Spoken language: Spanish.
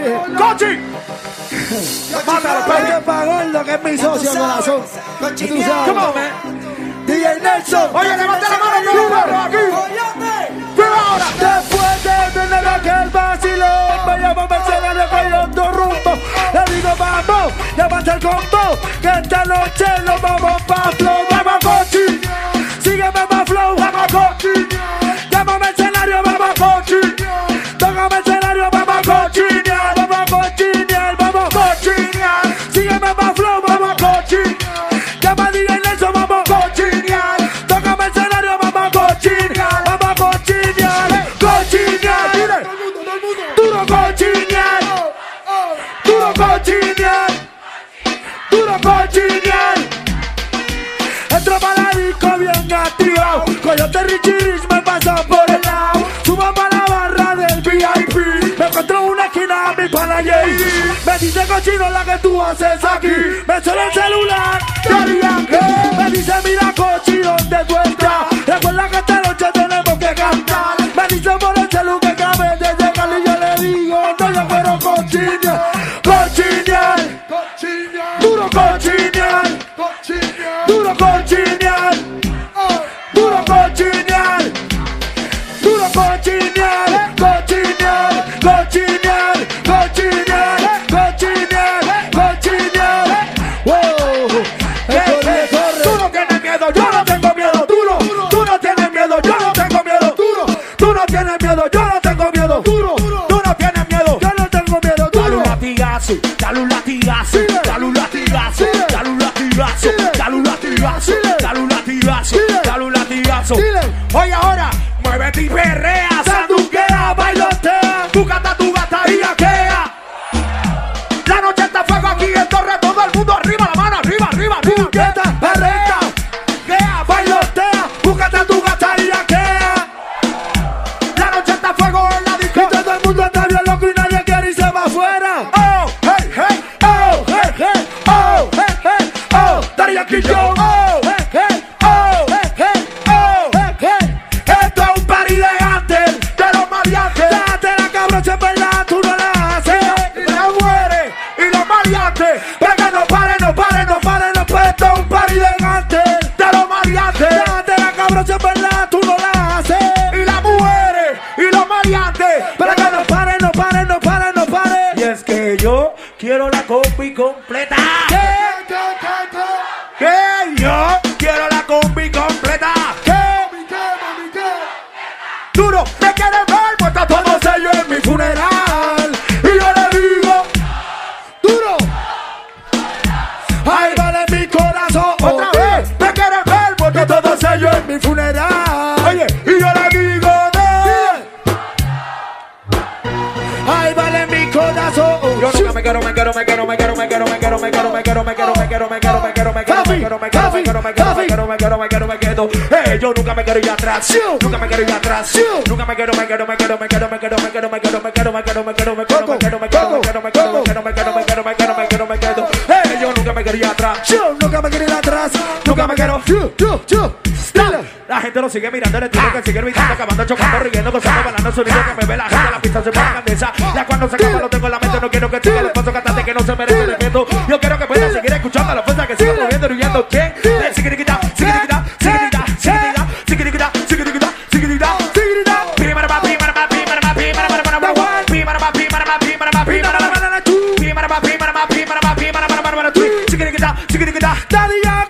¡Cochi! Mátalo, Pepe Pagordo, que es mi socio corazón. Tú sabes. Come on, man. DJ Nelson. Oye, levanta la mano, todo el perro aquí. Pero ahora. Después de tener aquel vacilón, vayamos a escenario bailando rumbo. Le digo vamos, levanta el combo, que esta noche nos vamos pa' flow. Vamos Cochi, sígueme pa' flow. Vamos Cochi, llámame escenario, vamos Cochi. Tócame escenario, vamos cochinear, vamos cochinear, vamos cochinear. Sígueme pa' flow, vamos Cochi. Llama a DJ Nelson, vamos cochinear. Tócame escenario, vamos cochinear, vamos cochinear. Cochinear, dile. Duro cochinear. Duro cochinear. Duro cochinear. Entro para la disco bien activado. Coyote Richie me pasa por el lado. Subo para la barra del VIP. Me encuentro en una esquina a mi pana JD. Me dice cochino la que tú haces aquí. Me suena el celular. Me dice mira cochi donde tú estás. Recuerda que esta noche tenemos que cantar. Me dice por el celu que cabe de llegar y yo le digo no, yo quiero cochinear. Cochinear. Duro cochinear. Duro cochinear. Duro cochinear. Duro cochinear. Cochinear. Cochinear. Cochinear. Cochinear. Cochinear. Wow. Tú no tienes miedo, yo no tengo miedo. Duro. Tú no tienes miedo, yo no tengo miedo. Duro. Tú no tienes miedo, yo no tengo miedo. Duro. Tú no tienes miedo, Yo no tengo miedo. dale Duro. un latigazo, dale un latigazo, dale un latigazo, dale un latigazo, dale un latigazo, dale un latigazo, dale un latigazo. Oye ahora, muévete y perrea, sanduquea, bailotea, tu gata y aquea. La noche está a fuego aquí en Torre, todo el mundo arriba, la mano arriba, arriba, arriba. Gata, Perrea, quea, bailotea, búscate a tu gata y aquea. La noche está a fuego en la disco. Y todo el mundo está bien loco y nadie quiere irse va afuera. Oh, hey, hey, oh, hey, hey, oh, hey, hey, oh, Daddy Yankee Joe, oh, hey, hey, oh, hey, hey, oh, hey, hey. Esto es un party de antes, de los maleantes. Date la cabrón, si es verdad, tú no la haces. Y la muere, y los maleantes. Pero que no pare, no pare, no pare, no puede. Esto es un party de antes, de los maleantes. Date la cabrón, si es verdad, tú no la haces. Y la muere, y los maleantes. Pero que no pare, no pare, no pare, no pare. Y es que yo quiero la combi completa. Que yo quiero la combi completa. Duro, me quieren ver, pues está todo sello en mi funeral. Y yo le digo, Duro. Ahí vale mi corazón. otra vez, me quieren ver, pues está todo sello en mi funeral. funeral. Oye, y yo le digo, Ahí vale mi corazón. yo nunca me quiero, yo nunca me quiero ir atrás, nunca me quiero ir atrás, nunca me quiero, yo nunca me quiero ir atrás, Yo nunca me quiero ir atrás. nunca me quiero. Dale. La gente lo sigue mirando, el estilo que sigue gritando, acabando, chocando, riendo, gozando, bailando, sonido que me ve la gente, la pista se pone candesa. Ya cuando se acaba lo tengo en la mente, no quiero que siga el esposo cantante que no se merece respeto. Yo quiero que pueda seguir escuchando la fuerza que siga moviendo y huyendo. ¿Quién? Sigiriquita, sigiriquita, sigiriquita, sigiriquita, sigiriquita, sigiriquita, sigiriquita, sigiriquita. Pimaraba, pimaraba, pimaraba, pimaraba, pimaraba, pimaraba, pimaraba, pimaraba, pimaraba, pimaraba, pimaraba, pimaraba, sigiriquita, sigiriquita. Daddy Yankee.